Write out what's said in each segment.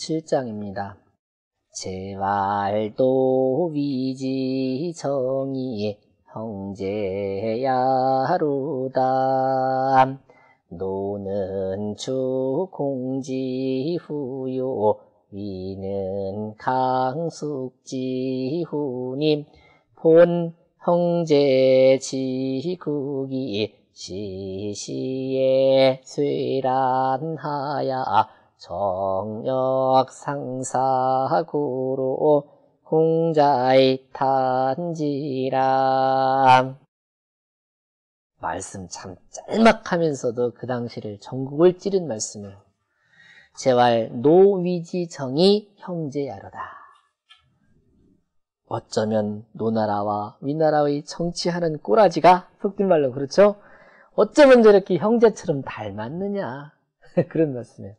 7장입니다. 제왈도 위지정이 형제야로다. 노는 주공지후요 위는 강숙지후님. 본 형제 지국이 시시에 쇠란하야 정력 상사구로 공자의 탄지라. 말씀 참 짤막하면서도 그 당시를 전국을 찌른 말씀을. 제왈 노위지정이 형제야로다. 어쩌면 노나라와 위나라의 정치하는 꼬라지가 속된 말로 그렇죠? 어쩌면 저렇게 형제처럼 닮았느냐. 그런 말씀이에요.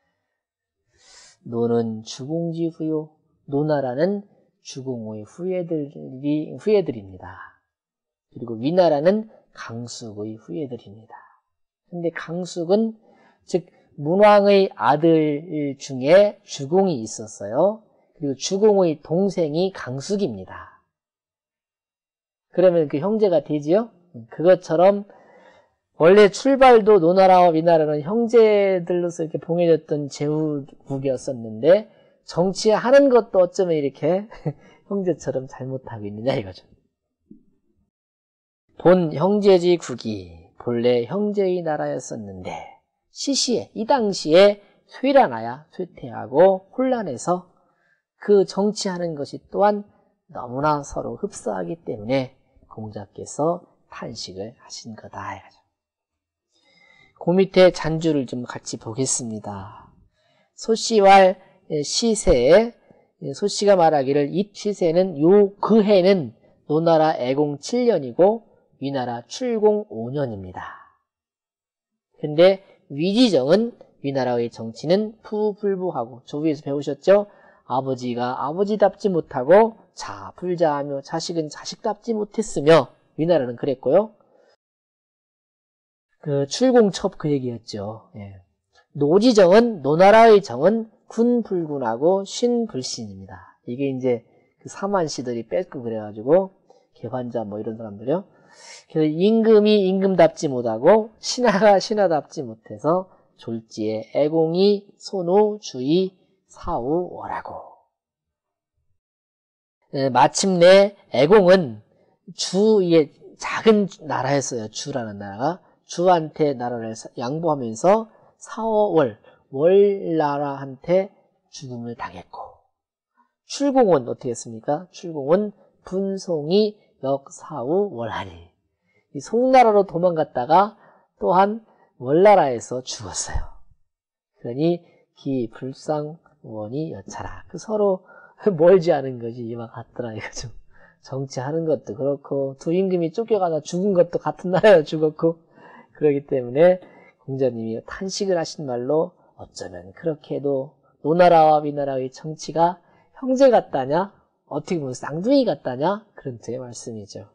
노는 주공지 후요. 노나라는 주공의 후예들입니다. 그리고 위나라는 강숙의 후예들입니다. 근데 강숙은 즉 문왕의 아들 중에 주공이 있었어요. 그리고 주공의 동생이 강숙입니다. 그러면 그 형제가 되지요? 그것처럼 원래 출발도 노나라와 위나라는 형제들로서 이렇게 봉해졌던 제후국이었었는데 정치하는 것도 어쩌면 이렇게 형제처럼 잘못하고 있느냐 이거죠. 본 형제지국이 본래 형제의 나라였었는데 시시에 이 당시에 쇠란하야 쇠퇴하고 혼란해서 그 정치하는 것이 또한 너무나 서로 흡사하기 때문에 공자께서 탄식을 하신 거다. 그 밑에 잔주를 좀 같이 보겠습니다. 소씨왈 시세, 소씨가 말하기를 이 시세는 그 해는 노나라 애공 7년이고 위나라 출공 5년입니다. 근데 위지정은 위나라의 정치는 푸불부하고 저 위에서 배우셨죠? 아버지가 아버지답지 못하고 자불자하며 자식은 자식답지 못했으며 위나라는 그랬고요. 그 출공첩 그 얘기였죠. 예. 노지정은 노나라의 정은 군불군하고 신불신입니다. 이게 이제 그 사만시들이 뺏고 그래가지고 개관자 뭐 이런 사람들이요. 그래서 임금이 임금답지 못하고 신하가 신하답지 못해서 졸지에 애공이 손우 주의 사우 워라고. 마침내 애공은 주의 작은 나라였어요. 주라는 나라가. 주한테 나라를 양보하면서 사월 월나라한테 죽음을 당했고, 출공은 어떻게 했습니까? 출공은 분송이 역사후 월하니. 이 송나라로 도망갔다가 또한 월나라에서 죽었어요. 그러니 기 불상원이 여차라. 그 서로 멀지 않은 것이 이와 같더라 이거죠. 정치하는 것도 그렇고 두 임금이 쫓겨가다 죽은 것도 같은 나라에 죽었고, 그렇기 때문에 공자님이 탄식을 하신 말로 어쩌면 그렇게 해도 노나라와 위나라의 정치가 형제 같다냐? 어떻게 보면 쌍둥이 같다냐? 그런 뜻의 말씀이죠.